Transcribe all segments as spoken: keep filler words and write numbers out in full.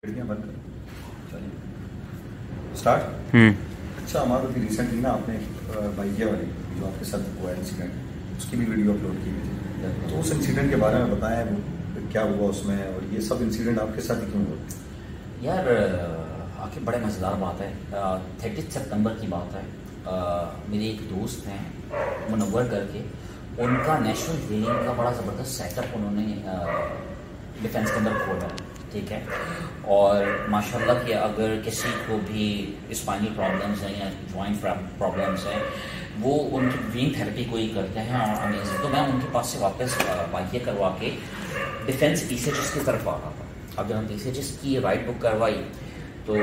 खिड़कियाँ बंद करो। चलिए स्टार्ट। हम्म अच्छा, हमारे अभी रिसेंटली ना आपने बाइकिया वाली जो आपके साथ हुआ है इंसिडेंट, उसकी भी वीडियो अपलोड की हुई थी, तो उस इंसिडेंट के बारे में बताएं, वो क्या हुआ उसमें और ये सब इंसिडेंट आपके साथ ही क्यों हुआ? यार आखिर बड़े मज़ेदार बात है। थर्टी सितंबर की बात है। आ, मेरे एक दोस्त हैं मुनव्वर करके, उनका नेशनल हीलिंग का बड़ा ज़बरदस्त सेटअप उन्होंने डिफेंस के अंदर खोला, ठीक है। और माशाल्लाह कि अगर किसी को भी स्पाइनल प्रॉब्लम्स हैं या जॉइंट प्रॉब्लम्स हैं, वो उनकी ब्रेन थेरेपी को ही करते हैं और अमेजिंग। तो मैं उनके पास से वापस बाइकिया करवा के defence P C H S की तरफ आ रहा था। अब जब हम पी सी एच एस की राइड बुक करवाई तो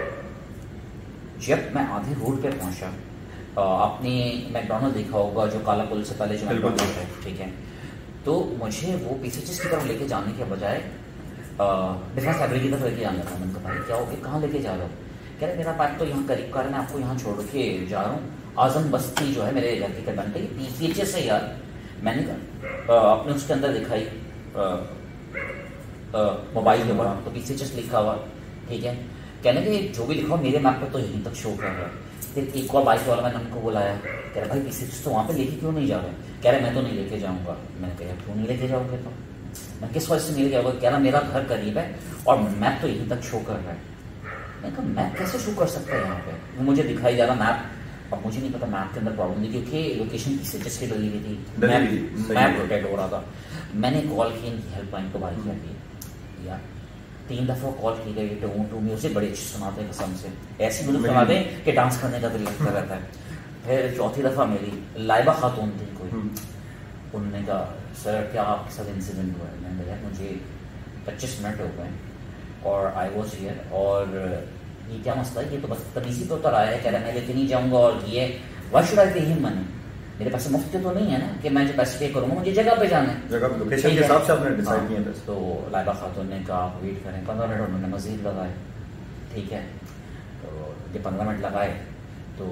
जब मैं आधे रोड पे पहुंचा, आपने मैकडोनल्ड देखा होगा जो काला पुल से पहले जो मैकडोनल्ड है, ठीक है। तो मुझे वो पी सी एच एस की तरफ लेके जाने के बजाय डिफेंस लाइब्रेरी की तरफ लेके जाना था। मैंने कहा भाई क्या हो गया, कहाँ लेके जा रहे हो? कह रहे मेरा बाइक तो यहाँ करीब कर, मैं आपको यहाँ छोड़ के जा रहा हूँ। आजम बस्ती जो है मेरे घर के करीब पे, पी सी एच एस है यार। मैंने कहा आपने उसके अंदर दिखाई मोबाइल के ऊपर तो पी सी एच एस लिखा हुआ, ठीक है। कहने के जो भी लिखा हो मेरे मैप पर तो यहीं तक शो कर रहा है। फिर एक और बाइक वाला मैंने उनको बुलाया, कह रहा भाई पी सी एच एस तो वहाँ पे लेके क्यों नहीं जा रहे? कह रहे मैं तो नहीं लेके जाऊँगा। मैंने कहा क्यों नहीं लेके जाओगे? तो मैं किस वजह से नहीं लेके जाऊँगा? कह रहा मेरा घर करीब है और मैप तो यहीं तक शो कर रहा है। मैंने कहा मैप कैसे शो कर सकता है यहाँ पे? वो मुझे दिखाई जा रहा मैप। अब मुझे नहीं पता मैप के अंदर प्रॉब्लम थी, क्योंकि location P C H S की डली हुई थी, मैप मैप रोटेट हो रहा था। मैंने कॉल की इनकी हेल्पलाइन को बाइक की यार, तीन दफ़ा कॉल की गई। टू टू म्यूजिक बड़ी अच्छी सुनाते हैं कसम से, ऐसी म्यूजिक सुनाते हैं कि डांस करने का दिल लगता रहता है। फिर चौथी दफ़ा मेरी लाइबा खातून थी कोई, उन्होंने कहा सर क्या आपके साथ इंसिडेंट हुआ है? मैंने कहा मुझे पच्चीस मिनट हो गए और आई वॉज हियर, और ये क्या मसला है? ये तो बदतमीजी पे उतर आया है, कह रहा मैं लेके नहीं जाऊँगा और ये why should I pay him money? मेरे पास मुफ्त तो नहीं है ना कि मैं जो पैसे पे करूँगा, मुझे जगह पे जाना है, जगह लोकेशन के हिसाब से आपने डिसाइड किया था। तो लाइबा खातून ने कहा आप वेट करें। पंद्रह मिनट उन्होंने मज़ीद लगाए, ठीक है। तो जब पंद्रह मिनट लगाए तो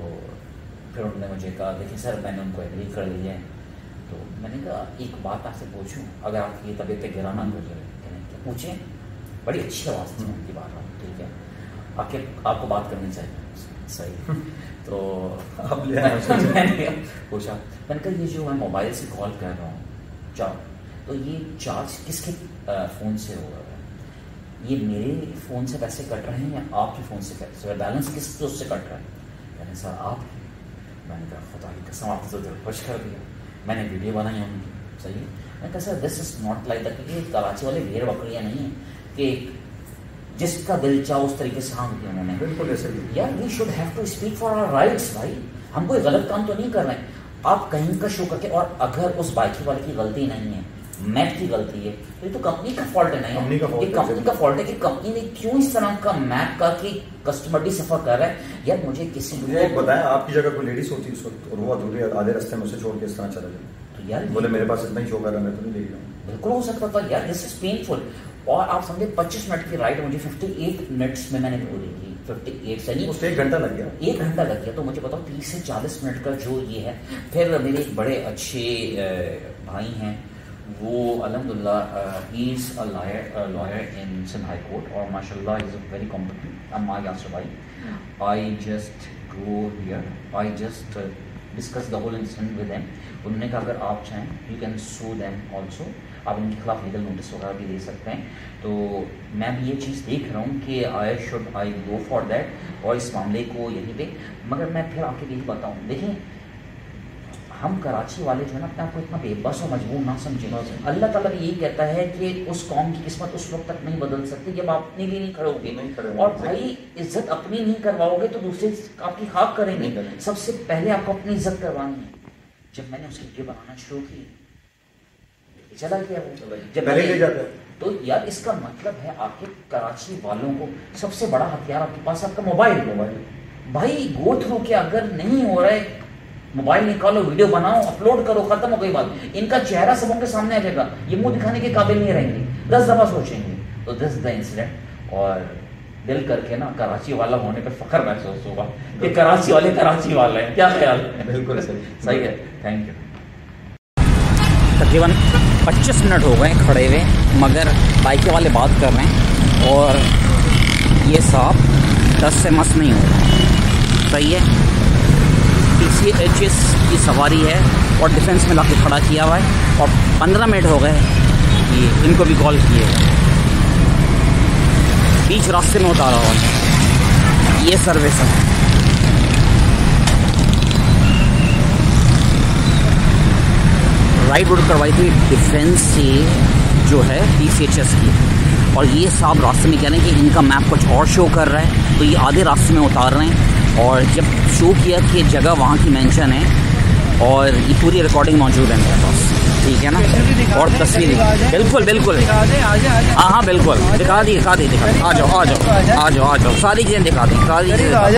फिर उन्होंने मुझे कहा देखिए सर मैंने उनको एग्री कर लिया है। तो मैंने कहा एक बात आपसे पूछूं, अगर आपकी तबीयत पे गिराना गुजरे पूछें। बड़ी अच्छी आवाज़ थी उनकी बात, ठीक है। आखिर आपको बात करनी चाहिए, सही। तो अब मैंने पूछा, मैंने कहा ये जो मैं मोबाइल से कॉल कर रहा हूँ चार्ज, तो ये चार्ज किसके फ़ोन से हो रहा है? ये मेरे फ़ोन से पैसे कट रहे हैं या आपके फ़ोन से पैसे, बैलेंस किस उससे कट रहा है? कहने सर आप। मैंने कहा खुदा की कसम आपने तो दिल खुश कर दिया। मैंने वीडियो बनाई उनकी, सही है। मैंने कहा sir this is not like that, क्योंकि कराची वाले भेड़ बकरियाँ नहीं हैं कि जिसका दिल चाहो उस तरीके से हाँ किया उन्होंने। बिल्कुल ऐसे ही यार we should have to speak for our rights भाई। हम कोई गलत काम तो नहीं कर रहे हैं, आप कहीं का शो करके, और अगर उस बाइक वाले की गलती नहीं है, मैप की गलती है, तो ये तो कंपनी का फॉल्ट है। नहीं, कंपनी का फॉल्ट है, कंपनी का फॉल्ट है कि कंपनी ने क्यों इस तरह का मैप का कि कस्टमर भी सफर कर रहा है। यार मुझे किसी मुझे एक बताया, आपकी जगह कोई लेडीज होती उस वक्त और वो अधूरे आधे रास्ते में उसे छोड़ के इस तरह चला गया, तो यार बोले मेरे पास इतना ही शो कर रहा, मैं तो नहीं ले गया। बिल्कुल हो सकता था यार, दिस इज पेनफुल। और आप समझे पच्चीस मिनट की राइड मुझे अट्ठावन मिनट्स में मैंने पूरी की। अट्ठावन से नहीं, उससे एक घंटा लग गया, एक घंटा लग गया। तो मुझे बताओ तीस से चालीस मिनट का जो ये है। फिर मेरे एक बड़े अच्छे भाई हैं, वो अल्हम्दुलिल्लाह he is a lawyer lawyer in Sindh high court, और माशाल्लाह इज अ वेरी कॉम्पिटेंट। अम्मा यासर भाई, I just go here, I just discuss the whole incident with them. उन्होंने कहा अगर आप चाहें you can sue them also, आप इनके खिलाफ लीगल नोटिस वगैरह भी दे सकते हैं। तो मैं भी ये चीज़ देख रहा हूँ कि I should I go for that, और इस मामले को यहीं पे। मगर मैं फिर आपके लिए बताऊँ, देखिए हम कराची वाले जो है ना अपने आपको इतना बेबस और मजबूर ना समझें। अल्लाह ताला भी यही कहता है कि उस कौम की किस्मत उस वक्त तक नहीं बदल सकती जब आप अपने लिए नहीं खड़े होगे। और भाई इज्जत अपनी नहीं करवाओगे तो दूसरे आपकी खाक करेंगे। सबसे पहले आपको अपनी इज्जत करवानी है। जब मैंने उसकी वीडियो बनाना शुरू की, चला गया वो, जब पहले ले जाता तो यार इसका मतलब है आखिर कराची वालों को सबसे बड़ा हथियार आपके पास आपका मोबाइल मोबाइल भाई गो थ्रू के अगर नहीं हो रहा है, मोबाइल निकालो, वीडियो बनाओ, अपलोड करो, खत्म हो गई बात। इनका चेहरा सबों के सामने आ जाएगा, ये मुंह दिखाने के काबिल नहीं रहेंगे, दस दफा सोचेंगे। तो दिस द इंसिडेंट, और दिल करके ना कराची वाला होने पर फख्र महसूस होगा कि कराची वाले कराची वाले हैं। क्या ख्याल है? बिल्कुल सही सही है, थैंक यू। तकरीबन पच्चीस मिनट हो गए खड़े हुए, मगर बाइक वाले बात कर रहे हैं और ये साहब दस से मस नहीं हो रहा। सही है, पी सी एच एस की सवारी है और डिफेंस में लाके खड़ा किया हुआ है और पंद्रह मिनट हो गए ये इनको भी कॉल किए, बीच रास्ते में उतारा हुआ। ये सर्विस है। राइड रोड करवाई थी डिफेंस से जो है पी सी एच एस की, और ये साहब रास्ते में कह रहे हैं कि इनका मैप कुछ और शो कर रहा है, तो ये आधे रास्ते में उतार रहे हैं। और जब शो किया कि ये जगह वहाँ की मेंशन है और ये पूरी रिकॉर्डिंग मौजूद है मेरे पास, ठीक है ना, और तस्वीरें बिल्कुल बिल्कुल हाँ हाँ बिल्कुल दिखा दी दिखा दी दिखा दी। आ जाओ आ जाओ आ जाओ आ जाओ सारी चीज़ें दिखा दी सारी चीज़ें।